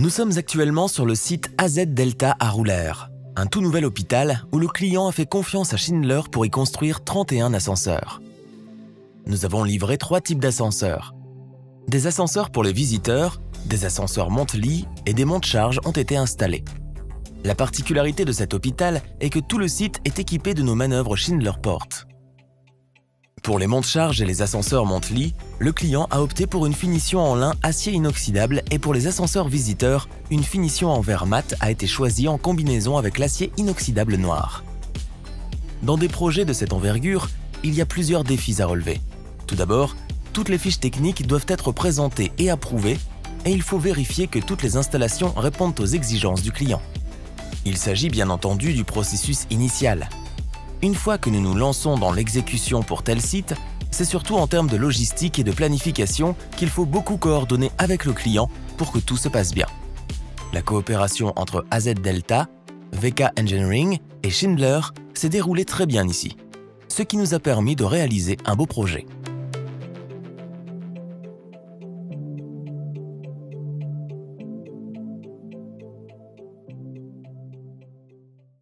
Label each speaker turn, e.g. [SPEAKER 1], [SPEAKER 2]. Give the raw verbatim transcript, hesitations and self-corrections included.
[SPEAKER 1] Nous sommes actuellement sur le site A Z Delta à Roulers, un tout nouvel hôpital où le client a fait confiance à Schindler pour y construire trente et un ascenseurs. Nous avons livré trois types d'ascenseurs. Des ascenseurs pour les visiteurs, des ascenseurs monte-lits et des monte-charges ont été installés. La particularité de cet hôpital est que tout le site est équipé de nos manœuvres Schindler Port. Pour les monte-charges et les ascenseurs monte-lits, le client a opté pour une finition en lin acier inoxydable et pour les ascenseurs visiteurs, une finition en verre mat a été choisie en combinaison avec l'acier inoxydable noir. Dans des projets de cette envergure, il y a plusieurs défis à relever. Tout d'abord, toutes les fiches techniques doivent être présentées et approuvées et il faut vérifier que toutes les installations répondent aux exigences du client. Il s'agit bien entendu du processus initial. Une fois que nous nous lançons dans l'exécution pour tel site, c'est surtout en termes de logistique et de planification qu'il faut beaucoup coordonner avec le client pour que tout se passe bien. La coopération entre A Z Delta, V K Engineering et Schindler s'est déroulée très bien ici, ce qui nous a permis de réaliser un beau projet.